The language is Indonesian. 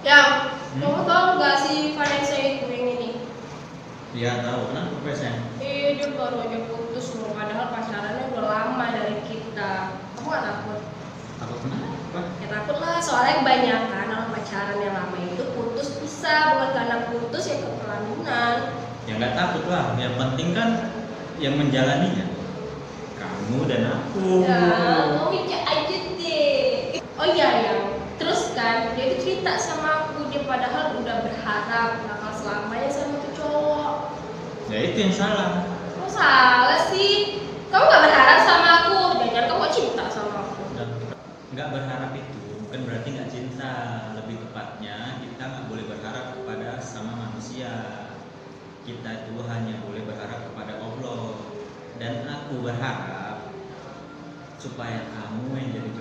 Yang kamu tahu nggak sih Vanessa itu yang ini? Iya tahu, kenapa biasanya? Dia baru aja putus loh, padahal pacarannya udah lama dari kita. Kamu gak takut? Takut kenapa? Ya takut lah, soalnya kebanyakan orang pacaran yang lama itu putus bisa, bukan karena putus ya kepelanunan. Ya nggak takut lah, yang penting kan yang menjalaninya kamu dan aku. Ya, kamu mikir aja deh. Oh iya ya, terus kan dia itu cerita sama aku, dia padahal udah berharap bakal selamanya sama tuh cowok. Ya itu yang salah. Kok salah sih? Kamu gak berharap sama aku, jangan kamu gak cinta sama aku. Dan nggak berharap itu bukan berarti nggak cinta. Lebih tepatnya kita nggak boleh berharap kepada sama manusia. Kita itu hanya boleh berharap kepada Allah. Dan aku berharap supaya kamu yang jadi